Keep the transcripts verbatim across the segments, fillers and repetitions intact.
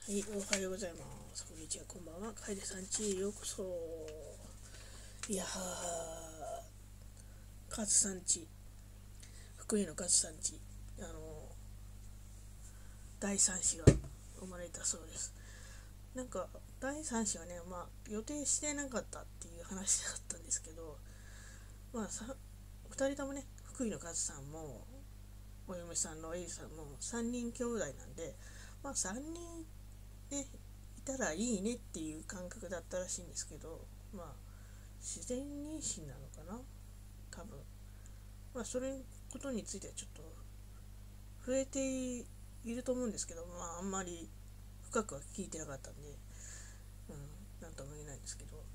はい、おはようございます。こんにちは、こんばんは。楓さん家へようこそ。いやー、勝さん家、福井の勝さん家、あのー、第三子が生まれたそうです。なんか、第三子はね、まあ、予定してなかったっていう話だったんですけど、まあ、さふたりともね、福井の勝さんも、お嫁さんのエリさんもさんにん兄弟なんで、まあ、さんにんね、いたらいいねっていう感覚だったらしいんですけど、まあ、自然妊娠なのかな多分。まあそれことについてはちょっと触れていると思うんですけど、まああんまり深くは聞いてなかったんで、うん、なんとも言えないんですけど。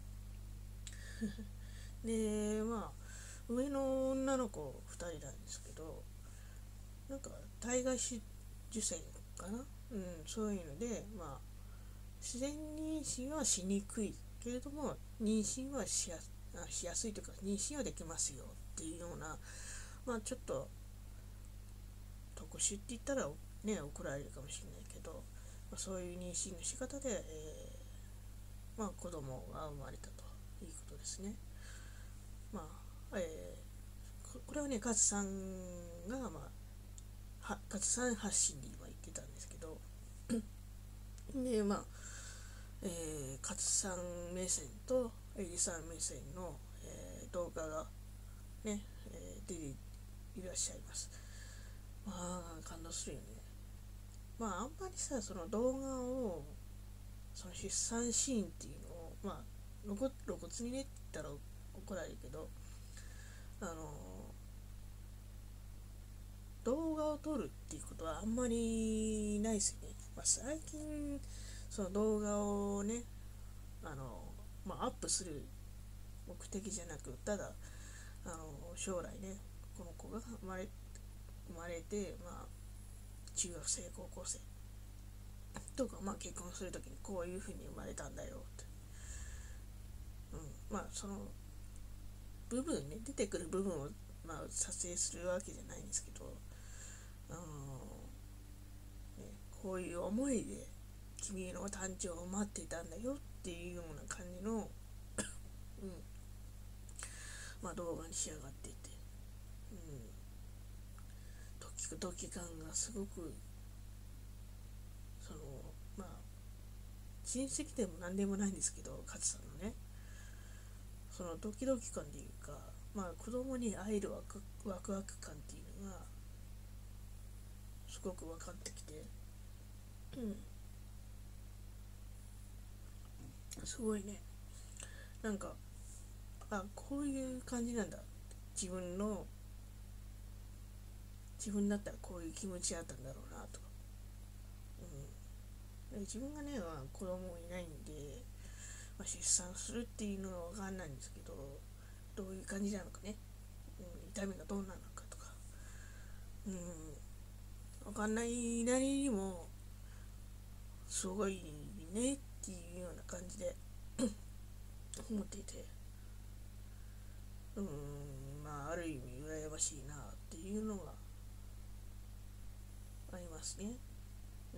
で、まあ上の女の子ふたりなんですけど、なんか体外受精かな、うん、そういうので、まあ自然妊娠はしにくいけれども妊娠はしやしやすいというか、妊娠はできますよっていうような、まあちょっと特殊って言ったらね怒られるかもしれないけど、まあ、そういう妊娠の仕方で、えーまあ、子供が生まれたということですね。まあ、えー、これはね勝さんが、まあ、勝さん発信で今言ってたんですけど、でまあ、えー、勝さん目線とエリさん目線の、えー、動画がね、えー、出ていらっしゃいます。まあ感動するよね。まああんまりさ、その動画をその出産シーンっていうのを、まあ露骨露骨にねって言ったら怒られるけど、あの動画を撮るっていうことはあんまりないですよね。まあ、最近その動画をね、あのまあ、アップする目的じゃなく、ただあの将来ね、この子が生まれ生まれて、まあ、中学生高校生とか、まあ、結婚するときにこういうふうに生まれたんだよって、うん、まあその部分ね、出てくる部分を、まあ、撮影するわけじゃないんですけど、あのーね、こういう思いで君の誕生を待っていたんだよっていうような感じの、うん、まあ、動画に仕上がっていて、うん、ドキドキ感がすごく、そのまあ親戚でも何でもないんですけど、勝さんのね、そのドキドキ感っていうか、まあ子供に会えるワクワクワク感っていうのがすごく分かってきて、うん、すごいね。なんか、あ、こういう感じなんだ。自分の、自分だったらこういう気持ちだったんだろうなとか。うん、自分がね、まあ、子供いないんで、まあ、出産するっていうのは分かんないんですけど、どういう感じなのかね。うん、痛みがどうなのかとか。うん、分かんないなりにも、すごいねっていうような感じで思っていて、うん、まあ、ある意味羨ましいなっていうのがありますね。うん、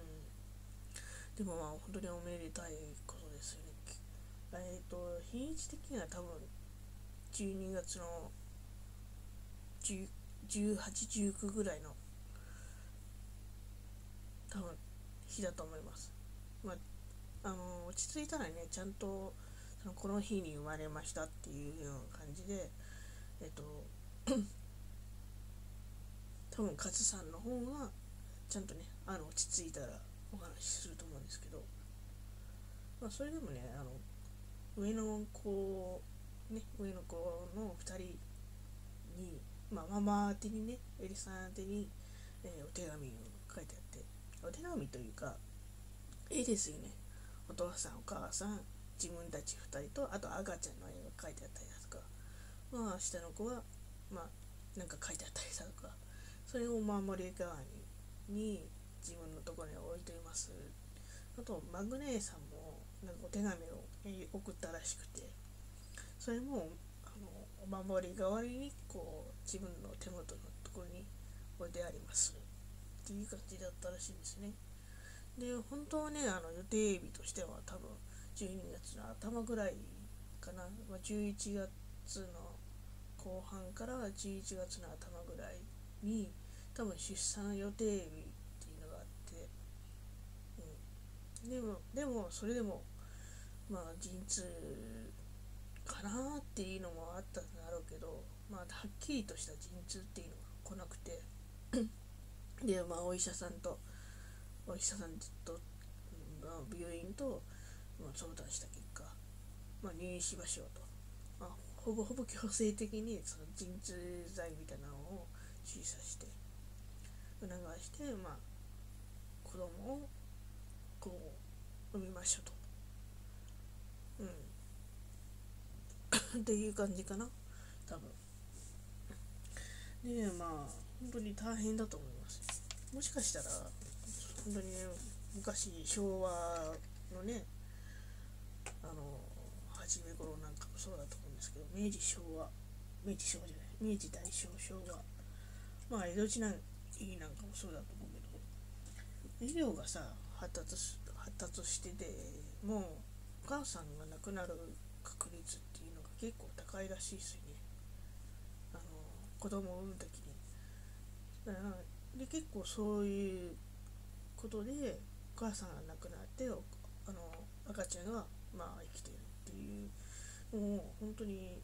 でもまあ本当におめでたいことですよね。えっ、ー、と日にち的には多分じゅうにがつのじゅうはち、じゅうくぐらいの多分日だと思います。まあ、あの落ち着いたらね、ちゃんとそのこの日に生まれましたっていうような感じで、えっ、ー、と多分勝さんの方がちゃんとね、あの落ち着いたらお話しすると思うんですけど、まあ、それでもね、あの上の子、ね、上の子のふたりに、まあ、ママ宛てにね、エリさん宛てに、えー、お手紙を書いてあって、お手紙というか、絵ですよね。お父さん、お母さん、自分たちふたりと、あと赤ちゃんの絵が書いてあったりだとか、まあ、下の子は、まあ、なんか書いてあったりだとか、それをお守り代わりに自分のところに置いています。あと、マグネーさんも、なんかお手紙を送ったらしくて、それもあのお守り代わりにこう自分の手元のところに置いてありますっていう感じだったらしいんですね。 で本当はねあの予定日としては多分じゅうにがつの頭ぐらいかな、まあ、じゅういちがつの後半からじゅういちがつの頭ぐらいに多分出産予定日っていうのがあって、うん、でもでもそれでもまあ陣痛かなっていうのもあったんだろうけど、まあはっきりとした陣痛っていうのが来なくてでまあお医者さんとお医者さんと、まあ、病院と、まあ、相談した結果、まあ、入院しましょうと、まあ、ほぼほぼ強制的にその鎮痛剤みたいなのを注射して促して、まあ、子供をこう産みましょうと、うんっていう感じかな多分。でまあ本当に大変だと思います。もしかしたら本当にね昔昭和のねあの初め頃なんかもそうだと思うんですけど、明治昭和明治昭和じゃない明治大正昭和、まあ江戸時代なんかもそうだと思うけど、医療がさ発達し発達しててもうお母さんが亡くなる確率っていうのが結構高いらしいですよね、あの子供を産む時に。だからで結構そういうことでお母さんが亡くなってあの赤ちゃんがまあ生きてるっていう、もう本当に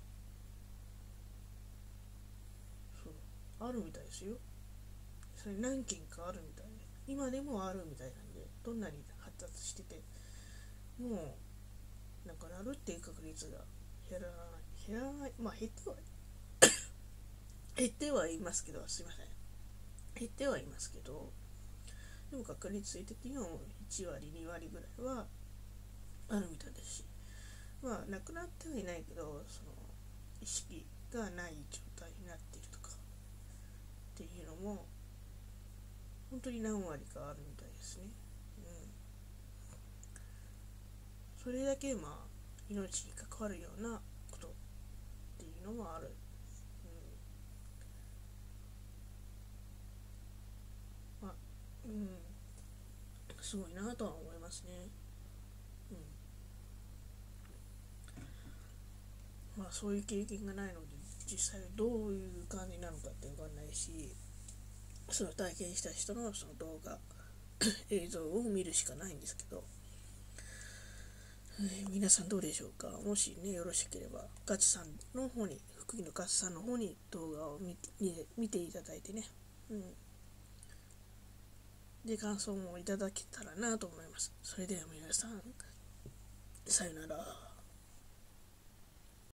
そうあるみたいですよ。それ何件かあるみたいで、今でもあるみたいなんで、どんなに発達しててもう亡くなるっていう確率が減らない減らないまあ減っては減ってはいますけど、すいません減ってはいますけど、でも確率的にはいちわりにわりぐらいはあるみたいですし、まあ亡くなってはいないけどその意識がない状態になっているとかっていうのも本当に何割かあるみたいですね、うん、それだけまあ命に関わるようなことっていうのもある、うん、まあうんすごいなとは思いますね、うん、まあそういう経験がないので実際どういう感じなのかって分かんないし、その体験した人のその動画映像を見るしかないんですけど、えー皆さんどうでしょうか。もしねよろしければガチさんの方に福井のガチさんの方に動画を見て見ていただいてね、うん、で感想もいただけたらなと思います。それでは皆さんさよなら。